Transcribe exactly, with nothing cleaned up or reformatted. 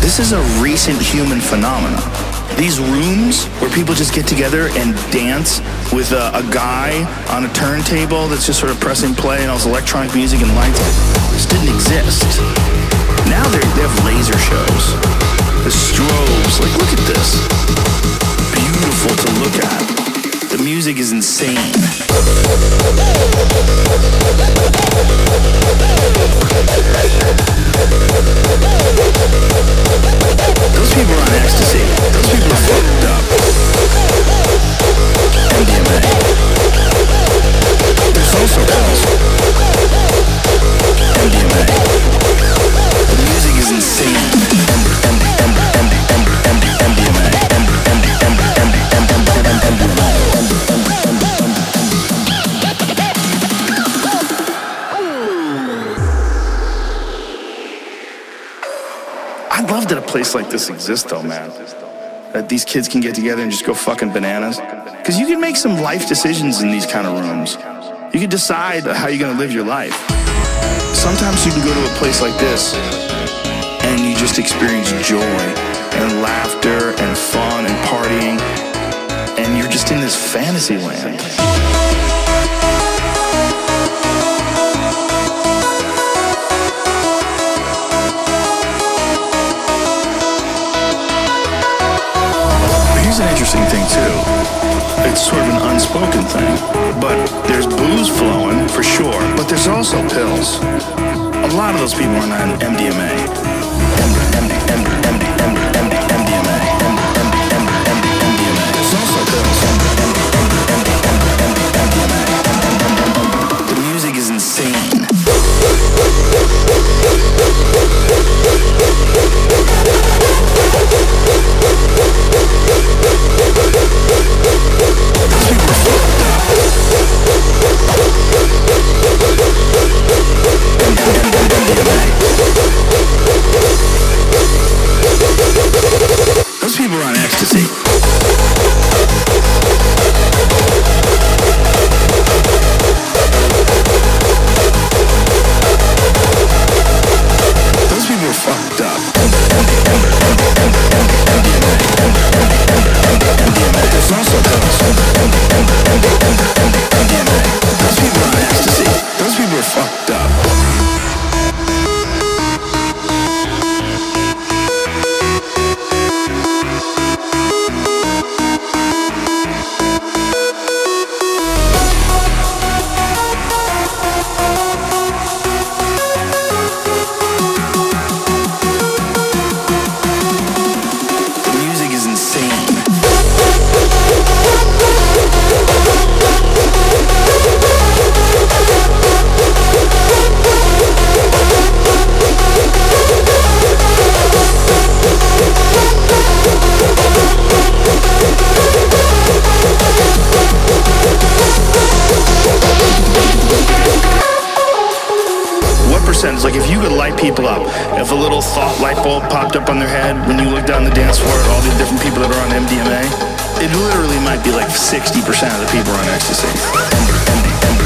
This is a recent human phenomenon. These rooms where people just get together and dance with a, a guy on a turntable that's just sort of pressing play and all this electronic music and lights, this didn't exist. Now they have laser shows, the strobes, like look at this. Beautiful to look at. The music is insane. Those people are on ecstasy. Those people are fucked up. M D M A. There's also pills. M D M A. The music is insane. M D M A. M D M A. M D M A. M D M A. M D M A. I'd love that a place like this exists though, man. That these kids can get together and just go fucking bananas. Because you can make some life decisions in these kind of rooms. You can decide how you're gonna live your life. Sometimes you can go to a place like this and you just experience joy and laughter and fun and partying, and you're just in this fantasy land. Here's an interesting thing too. It's sort of an unspoken thing, but there's booze flowing for sure, but there's also pills. A lot of those people are on M D M A. M D M A. M D M A. M D M A. M D M A. M D M A. There's also pills. M D M A. M D M A. The music is insane. Those people are on ecstasy. Those people are fucked up. There's also those. Those people are on ecstasy. Those people are fucked up. Like if you could light people up, if a little thought light bulb popped up on their head when you look down the dance floor at all the different people that are on M D M A, it literally might be like sixty percent of the people are on ecstasy.